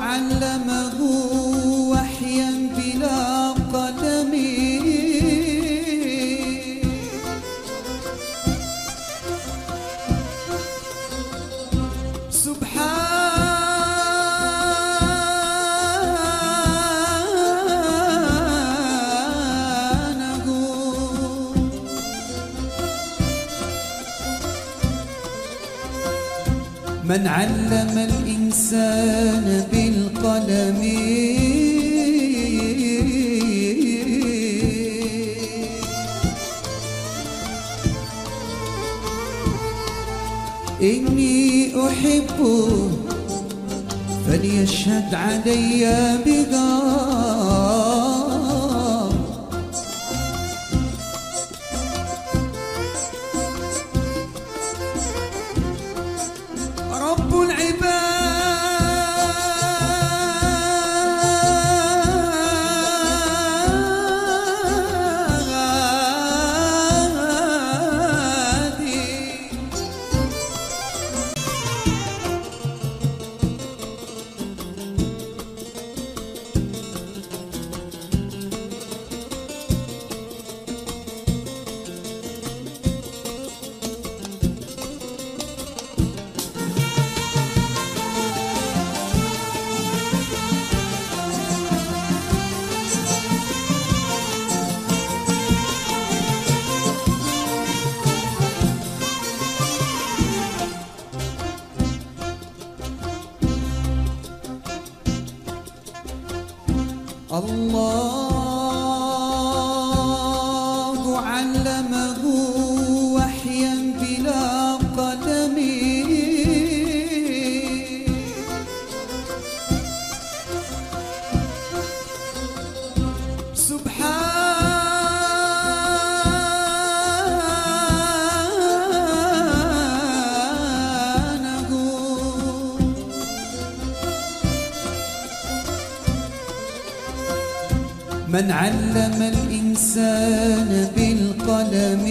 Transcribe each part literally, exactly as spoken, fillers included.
علمه وحيا بلا قلم سبحانه من علم الإنسان بالقلم إني أحبه فليشهد علي بغار رب العباد الله علمه وحيا بلا قلم سبحانه من علم الإنسان بالقلم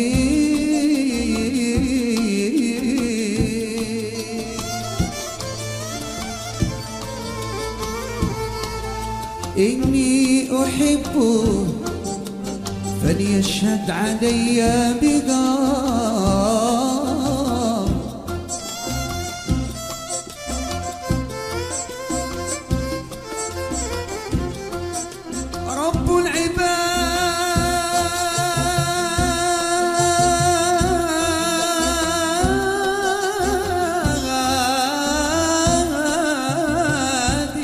إني أحبه فليشهد علي بغار رب العباد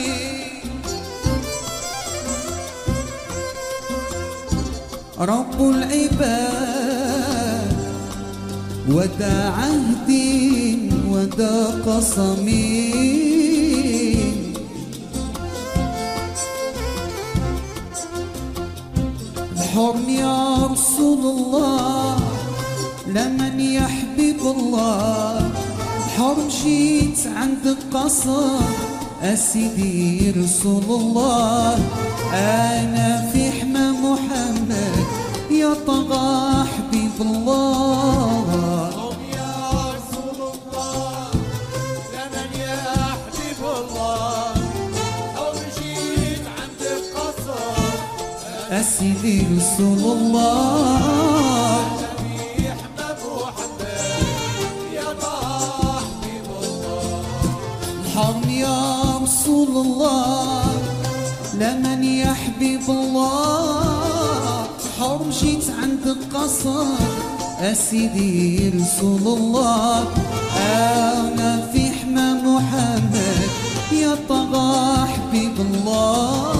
رب العباد ودا عهد ودا قسم الحرم يا رسول الله لمن يحبب الله الحرم جيت عند القصر أسيدي رسول الله أنا في حمى محمد يا طغى حبيب الله يا رسول الله لمن يحبب الله الحرم جيت عند القصر أسيدي رسول الله الحرم يا رسول الله لمن يحبب الله الحرم جيت عند القصر أسيدي رسول الله أنا في حمى محمد يا طغى حبيب الله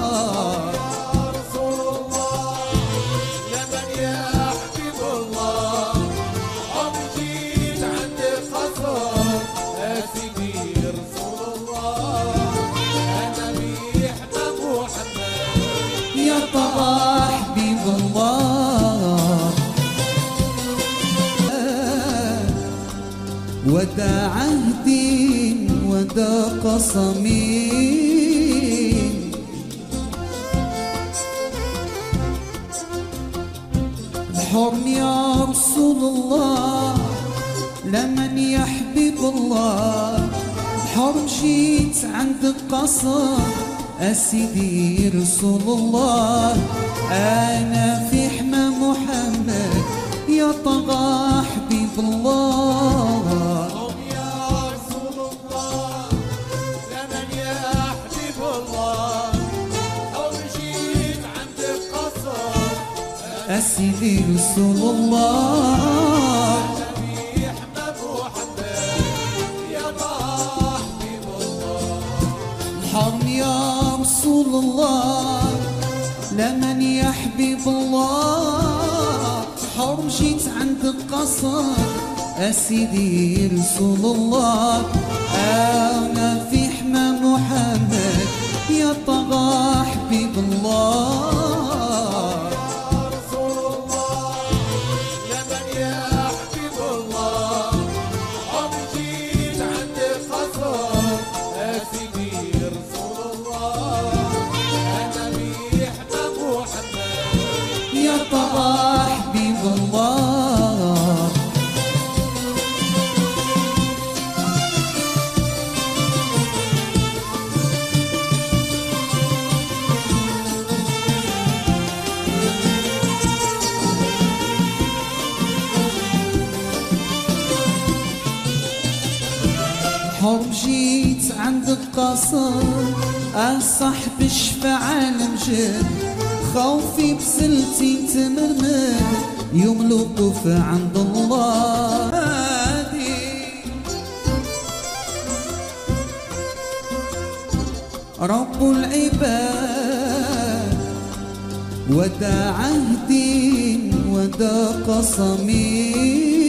ودا عهد ودا قسم الحرم يا رسول الله لمن يحبب الله حرم جيت عند قصر أسيدي رسول الله، أنا في حمى محمد يا طغى حبيب الله. قم يا رسول الله زمن يا حبيب الله، حرم جيت عند قصر أسيدي رسول الله، الحرم يا رسول الله لمن يا حبيب الله، حرم جيت عند القصر أسيدي رسول الله، أنا في حمى محمد يا طغى حبيب الله. يا طغى حبيب الله. حرم جيت عند القصر أصحب الشفاعة المجد، خوفي بسلتي تمرمد يوم الوقوف عند الله. رب العباد ودا عهدي ودا قسمي،